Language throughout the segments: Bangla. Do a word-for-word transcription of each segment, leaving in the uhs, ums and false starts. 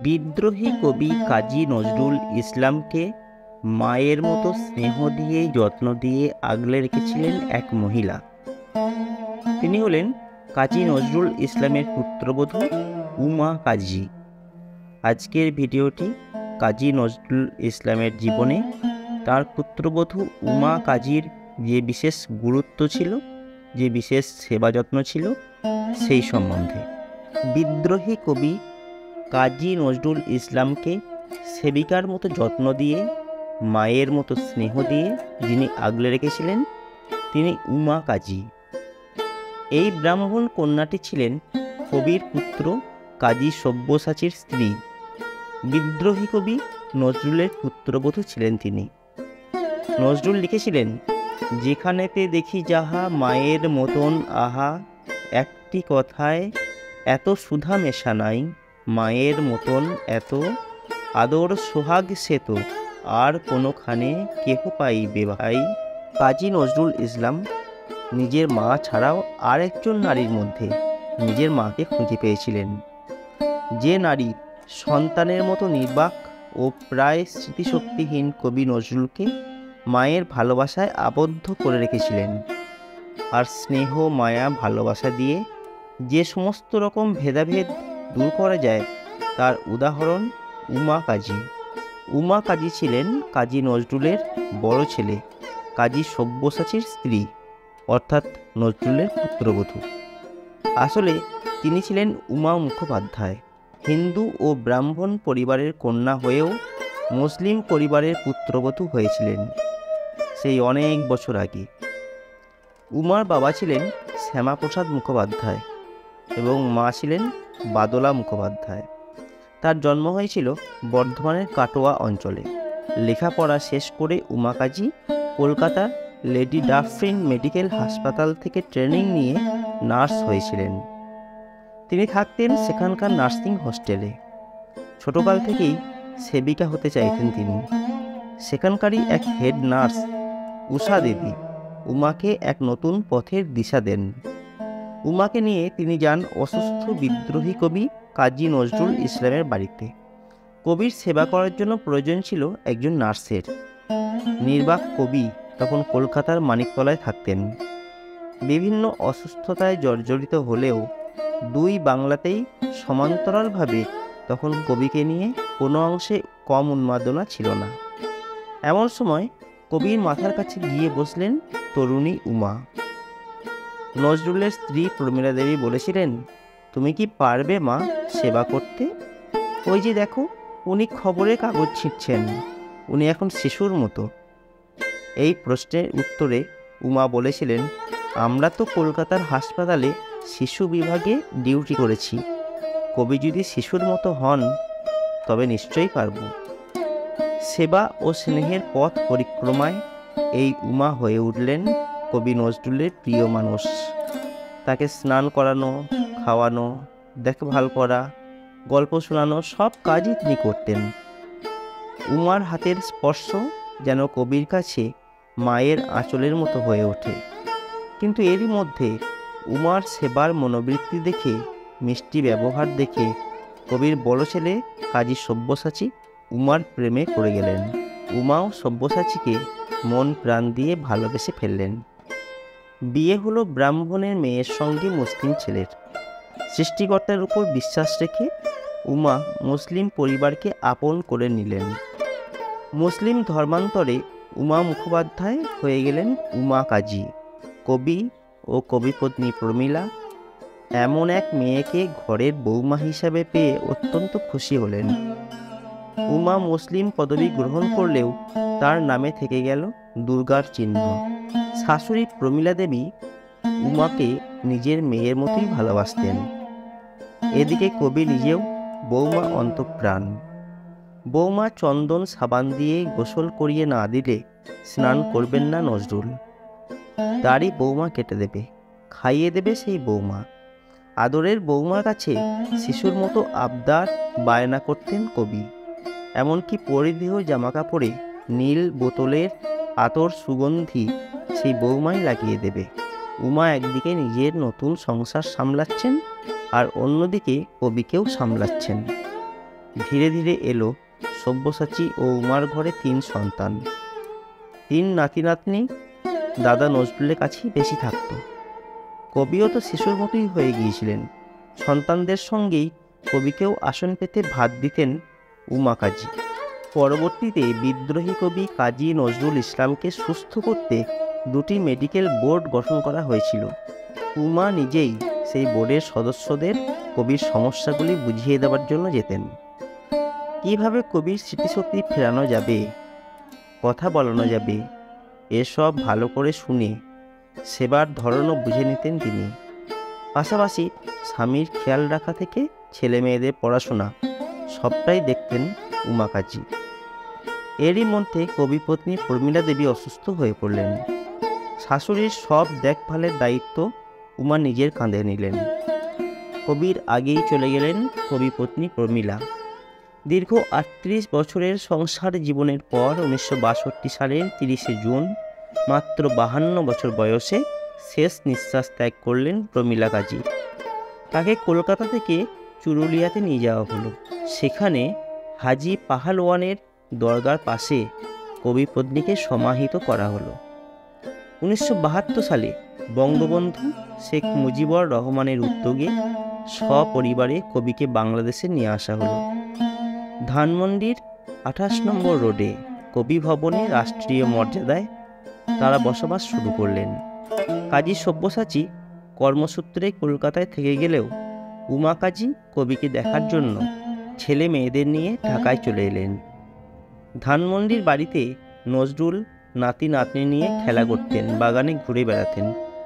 বিদ্রোহী কবি কাজী নজরুল ইসলামকে মায়ের মতো স্নেহ দিয়ে যত্ন দিয়ে আগলে রেখেছিলেন এক মহিলা। তিনি হলেন কাজী নজরুল ইসলামের পুত্রবধূ উমা কাজী। আজকের ভিডিওটি কাজী নজরুল ইসলামের জীবনে তার পুত্রবধূ উমা কাজীর যে বিশেষ গুরুত্ব ছিল, যে বিশেষ সেবা যত্ন ছিল, সেই সম্বন্ধে। বিদ্রোহী কবি কাজী নজরুল ইসলামকে সেবিকার মতো যত্ন দিয়ে, মায়ের মতো স্নেহ দিয়ে যিনি আগলে রেখেছিলেন, তিনি উমা কাজী। এই ব্রাহ্মণ কন্যাটি ছিলেন কবির পুত্র কাজী সব্যসাচীর স্ত্রী। বিদ্রোহী কবি নজরুলের পুত্রবধূ ছিলেন তিনি। নজরুল লিখেছিলেন, যেখানেতে দেখি যাহা মায়ের মতন আহা, একটি কথায় এত সুধা মেশা নাই, মায়ের মতন এত আদর সোহাগ সে তো আর কোনোখানে কেহ পাইবে ভাই। কাজী নজরুল ইসলাম নিজের মা ছাড়াও আর একজন নারীর মধ্যে নিজের মাকে খুঁজে পেয়েছিলেন, যে নারী সন্তানের মতো নির্বাক ও প্রায় স্মৃতিশক্তিহীন কবি নজরুলকে মায়ের ভালোবাসায় আবদ্ধ করে রেখেছিলেন। আর স্নেহ, মায়া, ভালোবাসা দিয়ে যে সমস্ত রকম ভেদাভেদ দূর করা যায়, তার উদাহরণ উমা কাজী। উমা কাজী ছিলেন কাজী নজরুলের বড় ছেলে কাজী সব্যসাচীর স্ত্রী, অর্থাৎ নজরুলের পুত্রবধূ। আসলে তিনি ছিলেন উমা মুখোপাধ্যায়। হিন্দু ও ব্রাহ্মণ পরিবারের কন্যা হয়েও মুসলিম পরিবারের পুত্রবধূ হয়েছিলেন সেই অনেক বছর আগে। উমার বাবা ছিলেন শ্যামাপ্রসাদ মুখোপাধ্যায় এবং মা ছিলেন বাদলা মুখোপাধ্যায়। তার জন্ম হয়েছিল বর্ধমানের কাটোয়া অঞ্চলে। লেখাপড়া শেষ করে উমা কাজী কলকাতার লেডি ডাফরিন মেডিকেল হাসপাতাল থেকে ট্রেনিং নিয়ে নার্স হয়েছিলেন। তিনি থাকতেন সেখানকার নার্সিং হোস্টেলে। ছোটকাল থেকেই সেবিকা হতে চাইতেন তিনি। সেখানকারই এক হেড নার্স উষা দেবী উমাকে এক নতুন পথের দিশা দেন। উমাকে নিয়ে তিনি যান অসুস্থ বিদ্রোহী কবি কাজী নজরুল ইসলামের বাড়িতে। কবির সেবা করার জন্য প্রয়োজন ছিল একজন নার্সের। নির্বাক কবি তখন কলকাতার মানিকতলায় থাকতেন। বিভিন্ন অসুস্থতায় জর্জরিত হলেও দুই বাংলাতেই সমান্তরালভাবে তখন কবিকে নিয়ে কোনো অংশে কম উন্মাদনা ছিল না। এমন সময় কবির মাথার কাছে গিয়ে বসলেন তরুণী উমা। নজরুলের স্ত্রী প্রমীলা দেবী বলেছিলেন, তুমি কি পারবে মা সেবা করতে? ওই যে দেখো, উনি খবরের কাগজ ছিঁড়ছেন, উনি এখন শিশুর মতো। এই প্রশ্নের উত্তরে উমা বলেছিলেন, আমরা তো কলকাতার হাসপাতালে শিশু বিভাগে ডিউটি করেছি। কবি যদি শিশুর মতো হন তবে নিশ্চয়ই পারব। সেবা ও স্নেহের পথ পরিক্রমায় এই উমা হয়ে উঠলেন কবি নজরুলের প্রিয় মানুষ। তাকে স্নান করানো, খাওয়ানো, দেখভাল করা, গল্প শোনানো সব কাজই তিনি করতেন। উমার হাতের স্পর্শ যেন কবির কাছে মায়ের আঁচলের মতো হয়ে ওঠে। কিন্তু এরই মধ্যে উমার সেবার মনোবৃত্তি দেখে, মিষ্টি ব্যবহার দেখে কবির বড় ছেলে কাজী সব্যসাচী উমার প্রেমে পড়ে গেলেন। উমাও সব্যসাচীকে মন প্রাণ দিয়ে ভালোবেসে ফেললেন। বিয়ে হলো ব্রাহ্মণের মেয়ের সঙ্গে মুসলিম ছেলের। সৃষ্টিকর্তার উপর বিশ্বাস রেখে উমা মুসলিম পরিবারকে আপন করে নিলেন। মুসলিম ধর্মান্তরে উমা মুখোপাধ্যায় হয়ে গেলেন উমা কাজী। কবি ও কবিপত্নী প্রমীলা এমন এক মেয়েকে ঘরের বৌমা হিসাবে পেয়ে অত্যন্ত খুশি হলেন। উমা মুসলিম পদবি গ্রহণ করলেও তার নামে থেকে গেল দুর্গার চিহ্ন। শাশুড়ি প্রমীলা দেবী উমাকে নিজের মেয়ের মতোই ভালোবাসতেন। এদিকে কবি নিজেও বৌমা অন্তঃপ্রাণ। বৌমা চন্দন সাবান দিয়ে গোসল করিয়ে না দিলে স্নান করবেন না নজরুল। তারই বৌমা কেটে দেবে, খাইয়ে দেবে সেই বৌমা। আদরের বৌমার কাছে শিশুর মতো আবদার বায়না করতেন কবি। এমনকি পরিধেয় জামা কাপড়ে নীল বোতলের আতর সুগন্ধি সেই বৌমাই লাগিয়ে দেবে। উমা একদিকে নিজের নতুন সংসার সামলাচ্ছেন আর অন্যদিকে কবিকেও সামলাচ্ছেন। ধীরে ধীরে এলো সব্যসাচী ও উমার ঘরে তিন সন্তান। তিন নাতি নাতনি দাদা নজরুলের কাছেই বেশি থাকত। কবিও তো শিশুর মতোই হয়ে গিয়েছিলেন। সন্তানদের সঙ্গেই কবিকেও আসন পেতে ভাত দিতেন উমা কাজী। পরবর্তীতে বিদ্রোহী কবি কাজী নজরুল ইসলামকে সুস্থ করতে দুটি মেডিকেল বোর্ড গঠন করা হয়েছিল। উমা নিজেই সেই বোর্ডের সদস্যদের কবির সমস্যাগুলি বুঝিয়ে দেওয়ার জন্য যেতেন। কিভাবে কবির স্মৃতিশক্তি ফেরানো যাবে, কথা বলানো যাবে, এসব ভালো করে শুনে সেবার ধরনও বুঝে নিতেন তিনি। পাশাপাশি স্বামীর খেয়াল রাখা থেকে ছেলে মেয়েদের পড়াশোনা সবটাই দেখতেন উমা কাজী। এরই মধ্যে কবিপত্নী প্রমীলা দেবী অসুস্থ হয়ে পড়লেন। শাশুড়ির সব দেখভালের দায়িত্ব উমা নিজের কাঁধে নিলেন। কবির আগেই চলে গেলেন কবিপত্নী প্রমীলা। দীর্ঘ আটত্রিশ বছরের সংসার জীবনের পর উনিশশো বাষট্টি সালের তিরিশে জুন মাত্র বাহান্ন বছর বয়সে শেষ নিঃশ্বাস ত্যাগ করলেন প্রমীলা কাজী। তাকে কলকাতা থেকে চুরুলিয়াতে নিয়ে যাওয়া হলো। সেখানে হাজি পাহালওয়ানের দরগার পাশে কবিপত্নীকে সমাহিত করা হলো। উনিশশো বাহাত্তর সালে বঙ্গবন্ধু শেখ মুজিবুর রহমানের উদ্যোগে সপরিবারে কবিকে বাংলাদেশে নিয়ে আসা হলো। ধানমন্ডির আঠাশ নম্বর রোডে কবি ভবনে রাষ্ট্রীয় মর্যাদায় তারা বসবাস শুরু করলেন। কাজী সব্যসাচী কর্মসূত্রে কলকাতায় থেকে গেলেও উমা কাজী কবিকে দেখার জন্য ছেলে মেয়েদের নিয়ে ঢাকায় চলে এলেন। ধানমন্ডির বাড়িতে নজরুল নাতি নাতনি নিয়ে খেলা করতেন, বাগানে ঘুরে বেড়াতেন।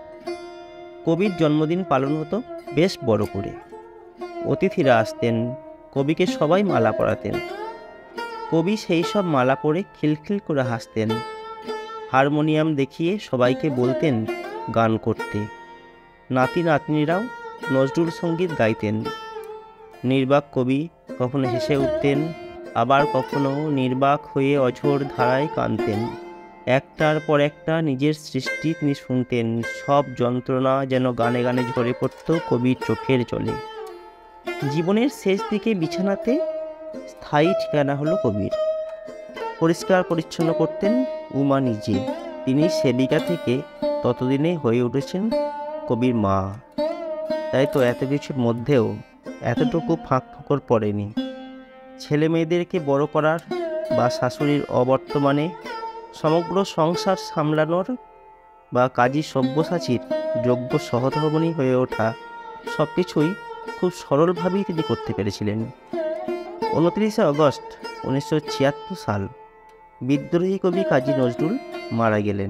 কবির জন্মদিন পালন হতো বেশ বড় করে। অতিথিরা আসতেন, কবিকে সবাই মালা পরাতেন। কবি সেই সব মালা পরে খিলখিল করে হাসতেন। হারমোনিয়াম দেখিয়ে সবাইকে বলতেন গান করতে। নাতি নাতনিরাও নজরুল সঙ্গীত গাইতেন। নির্বাক কবি কখনো হেসে উঠতেন, আবার কখনো নির্বাক হয়ে অঝোর ধারায় কাঁদতেন। একটার পর একটা নিজের সৃষ্টি তিনি শুনতেন। সব যন্ত্রণা যেন গানে গানে ঝরে পড়ত কবির চোখের জলে। জীবনের শেষ দিকে বিছানাতে স্থায়ী ঠিকানা হলো কবির। পরিষ্কার পরিচ্ছন্ন করতেন উমা নিজে। তিনি সেবিকা থেকে ততদিনে হয়ে উঠেছেন কবির মা। তাই তো এত কিছুর মধ্যেও এতটুকু ফাঁক ফোকর পড়েনি। ছেলে মেয়েদেরকে বড় করার বা শাশুড়ির অবর্তমানে সমগ্র সংসার সামলানোর বা কাজী সব্যসাচীর যোগ্য সহধর্মিণী হয়ে ওঠা সব কিছুই খুব সরলভাবেই তিনি করতে পেরেছিলেন। উনত্রিশে আগস্ট উনিশশো ছিয়াত্তর সাল বিদ্রোহী কবি কাজী নজরুল মারা গেলেন।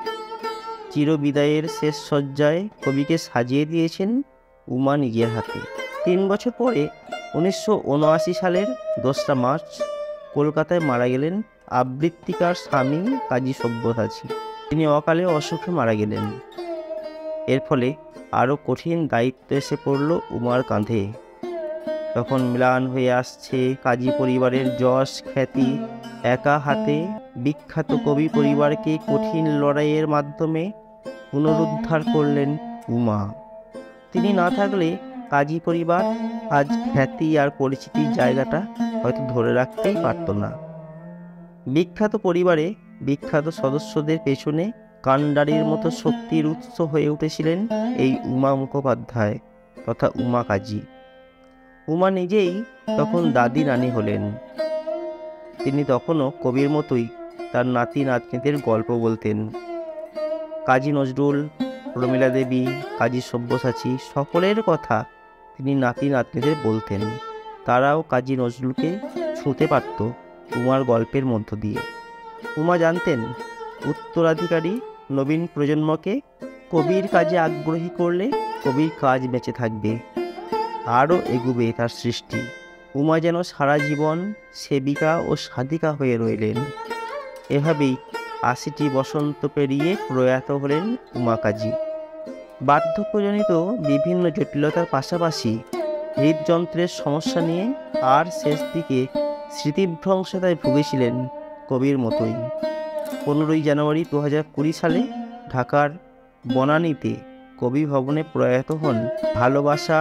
চিরবিদায়ের শেষ সজ্জায় কবিকে সাজিয়ে দিয়েছেন উমা নিজের হাতে। তিন বছর পরে উনিশশো উনআশি সালের দোসরা মার্চ কলকাতায় মারা গেলেন আবৃত্তিকার স্বামী কাজী সব্যসাচী। তিনি অকালে অসুখে মারা গেলেন। এর ফলে আরও কঠিন দায়িত্ব এসে পড়ল উমার কাঁধে। তখন ম্লান হয়ে আসছে কাজী পরিবারের যশ খ্যাতি। একা হাতে বিখ্যাত কবি পরিবারকে কঠিন লড়াইয়ের মাধ্যমে পুনরুদ্ধার করলেন উমা। তিনি না থাকলে কাজী পরিবার আজ খ্যাতি আর পরিচিতির জায়গাটা হয়তো ধরে রাখতেই পারত না। বিখ্যাত পরিবারে বিখ্যাত সদস্যদের পেছনে কাণ্ডারির মতো শক্তির উৎস হয়ে উঠেছিলেন এই উমা মুখোপাধ্যায় তথা উমা কাজী। উমা নিজেই তখন দাদি নানি হলেন। তিনি তখনও কবির মতোই তার নাতি নাতনিদের গল্প বলতেন। কাজী নজরুল, প্রমীলা দেবী, কাজী সব্যসাচী সকলের কথা তিনি নাতি নাতনিদের বলতেন। তারাও কাজী নজরুলকে ছুঁতে পারত উমার গল্পের মধ্য দিয়ে। উমা জানতেন উত্তরাধিকারী নবীন প্রজন্মকে কবির কাজে আগ্রহী করলে কবির কাজ বেঁচে থাকবে, আরও এগুবে তার সৃষ্টি। উমা যেন সারা জীবন সেবিকা ও সাধিকা হয়ে রইলেন। এভাবেই আশিটি বসন্ত পেরিয়ে প্রয়াত হলেন উমা কাজী। বার্ধক্যজনিত বিভিন্ন জটিলতার পাশাপাশি হৃদযন্ত্রের সমস্যা নিয়ে আর শেষ দিকে স্মৃতিভ্রংশতায় ভুগেছিলেন কবির মতোই। পনেরোই জানুয়ারি দু হাজার কুড়ি সালে ঢাকার বনানীতে কবি ভবনে প্রয়াত হন ভালোবাসার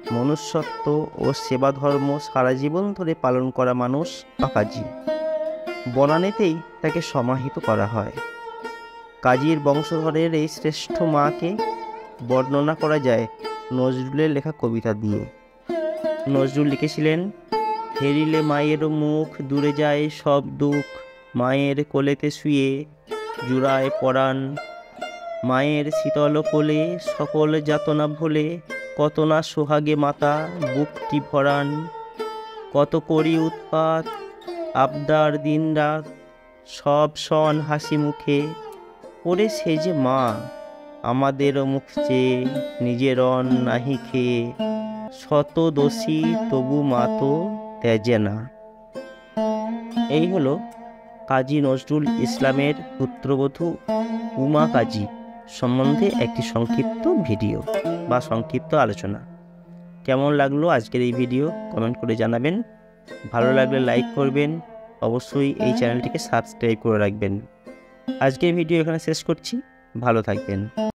মনুষ্যত্ব ও সেবা ধর্ম সারা জীবন ধরে পালন করা মানুষ বা কাজী। বনানীতেই তাকে সমাহিত করা হয়। কাজীর বংশধরের এই শ্রেষ্ঠ মাকে বর্ণনা করা যায় নজরুলের লেখা কবিতা দিয়ে। নজরুল লিখেছিলেন, হেরিলে মায়ের মুখ দূরে যায় সব দুঃখ, মায়ের কোলেতে শুয়ে জুড়ায় পরাণ, মায়ের শীতল কোলে সকল যাতনা ভোলে, কত না সোহাগে মাতা বুকটি ভরান, কত করি উৎপাত আবদার দিন রাত, সব সন হাসি মুখে, ওরে সে যে মা আমাদের মুখ চেয়ে নিজের অন নাহি খেয়ে, শত দোষী তবু মা তো ত্যাজে না। এই হলো কাজী নজরুল ইসলামের পুত্রবধূ উমা কাজী সম্বন্ধে একটি সংক্ষিপ্ত ভিডিও বা সংক্ষিপ্ত আলোচনা। কেমন লাগলো আজকের এই ভিডিও কমেন্ট করে জানাবেন। ভালো লাগলে লাইক করবেন, অবশ্যই এই চ্যানেলটিকে সাবস্ক্রাইব করে রাখবেন। আজকের ভিডিও এখানে শেষ করছি, ভালো থাকবেন।